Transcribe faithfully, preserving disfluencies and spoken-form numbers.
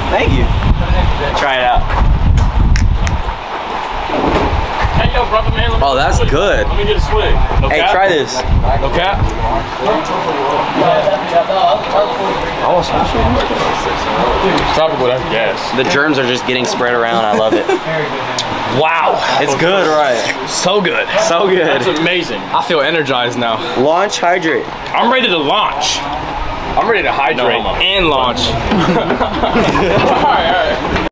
Thank you. Try it out. Hey, yo, brother, man. Oh, that's good. Let me get a swig. No Hey, cap? try this. No cap? I want some shit. Tropical, that's gas. The germs are just getting spread around. I love it. Wow. It's good, right? So good. So good. That's amazing. I feel energized now. Launch hydrate. I'm ready to launch. I'm ready to hydrate no, and launch. All right, all right.